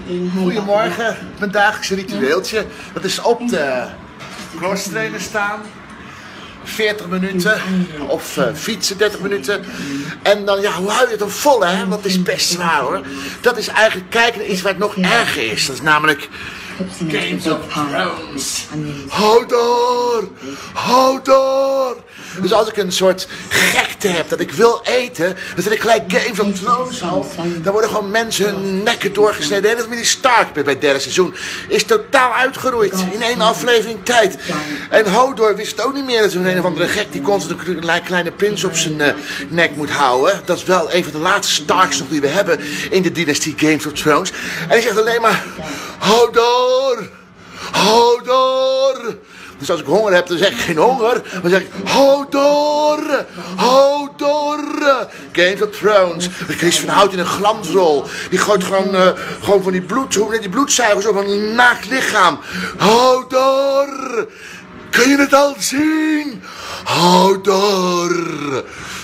Goedemorgen, mijn dagelijkse ritueeltje. Dat is op de crosstrainer staan. 40 minuten of fietsen 30 minuten. En dan, ja, hoe hou je het dan vol, hè? Want het is best zwaar, hoor. Dat is eigenlijk kijken naar iets waar het nog erger is. Dat is namelijk Games of Thrones. Hou door! Hou door! Dus als ik een soort gekte heb dat ik wil eten, dan zet ik gelijk Games of Thrones op. Dan worden gewoon mensen hun nekken doorgesneden. De hele familie Stark bij het derde seizoen is totaal uitgeroeid in 1 aflevering tijd. En Hodor wist het ook niet meer dat zo'n een of andere gek die constant een kleine prins op zijn nek moet houden. Dat is wel een van de laatste Starks nog die we hebben in de dynastie Games of Thrones. En hij zegt alleen maar, Hodor! Hodor! Dus als ik honger heb, dan zeg ik geen honger. Dan zeg ik, Hodor! Hodor! Games of Thrones. Chris van Hout in een glansrol. Die gooit gewoon van die bloedzuigers op een naakt lichaam. Hodor! Kun je het al zien? Hodor!